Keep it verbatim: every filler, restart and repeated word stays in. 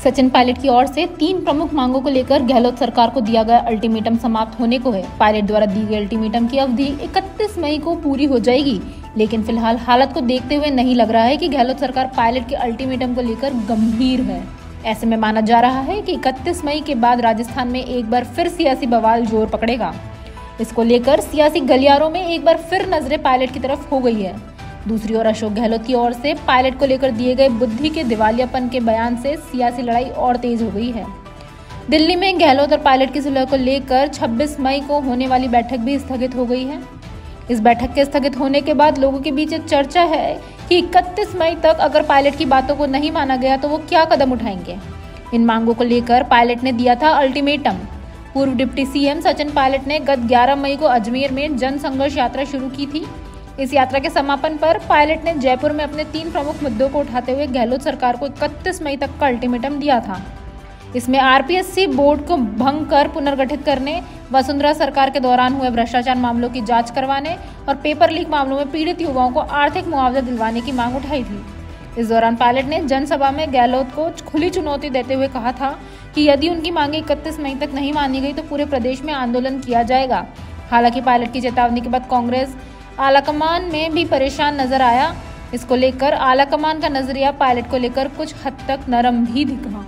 सचिन पायलट की ओर से तीन प्रमुख मांगों को लेकर गहलोत सरकार को दिया गया अल्टीमेटम समाप्त होने को है। पायलट द्वारा दी गई अल्टीमेटम की अवधि इकतीस मई को पूरी हो जाएगी, लेकिन फिलहाल हालत को देखते हुए नहीं लग रहा है कि गहलोत सरकार पायलट के अल्टीमेटम को लेकर गंभीर है। ऐसे में माना जा रहा है कि इकतीस मई के बाद राजस्थान में एक बार फिर सियासी बवाल जोर पकड़ेगा। इसको लेकर सियासी गलियारों में एक बार फिर नजरें पायलट की तरफ हो गई है। दूसरी ओर अशोक गहलोत की ओर से पायलट को लेकर दिए गए बुद्धि के दिवालियापन के बयान से सियासी लड़ाई और तेज हो गई है। दिल्ली में गहलोत और पायलट की सुलह को लेकर छब्बीस मई को होने वाली बैठक भी स्थगित हो गई है। इस बैठक के स्थगित होने के बाद लोगों के बीच चर्चा है कि इकतीस मई तक अगर पायलट की बातों को नहीं माना गया तो वो क्या कदम उठाएंगे। इन मांगों को लेकर पायलट ने दिया था अल्टीमेटम। पूर्व डिप्टी सीएम सचिन पायलट ने गत ग्यारह मई को अजमेर में जन संघर्ष यात्रा शुरू की थी। इस यात्रा के समापन पर पायलट ने जयपुर में अपने तीन प्रमुख मुद्दों को उठाते हुए गहलोत सरकार को इकतीस मई तक का अल्टीमेटम दिया था। इसमें आरपीएससी बोर्ड को भंग कर पुनर्गठित करने, वसुंधरा सरकार के दौरान हुए भ्रष्टाचार मामलों की जांच करवाने और पेपर लीक मामलों में पीड़ित युवाओं को आर्थिक मुआवजा दिलवाने की मांग उठाई थी। इस दौरान पायलट ने जनसभा में गहलोत को खुली चुनौती देते हुए कहा था कि यदि उनकी मांगे इकतीस मई तक नहीं मानी गई तो पूरे प्रदेश में आंदोलन किया जाएगा। हालांकि पायलट की चेतावनी के बाद कांग्रेस आलाकमान में भी परेशान नजर आया। इसको लेकर आलाकमान का नजरिया पायलट को लेकर कुछ हद तक नरम भी दिखा।